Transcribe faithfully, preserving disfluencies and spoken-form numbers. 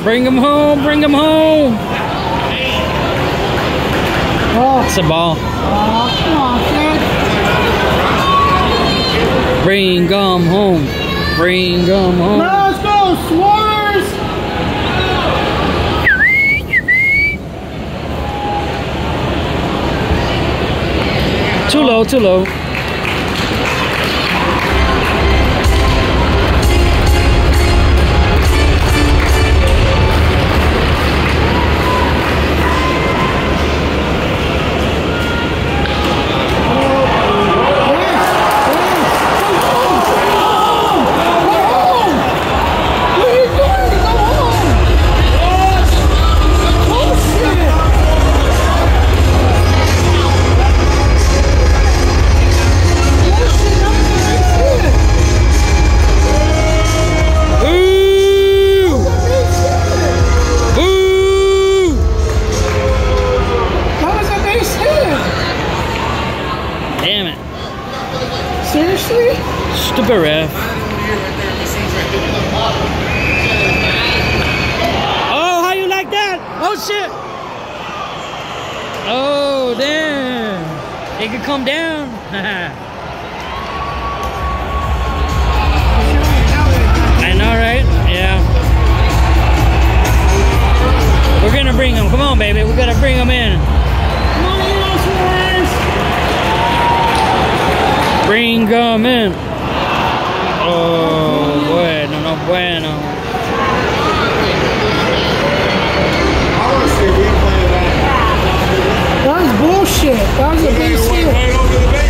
Bring him home, bring him home. Oh. It's a ball. Oh, come on, kid. Bring him home. Bring him home. Let's go, Swarmers! Too low, too low. Seriously? Stupid ref. Oh, how you like that? Oh shit! Oh damn! It could come down. I know, right? Yeah. We're gonna bring him. Come on, baby. We're gonna bring him in. Come on, Bring them in. Oh, bueno, no bueno. I want to see a replay of that. that was bullshit. That was a big steal. Right over the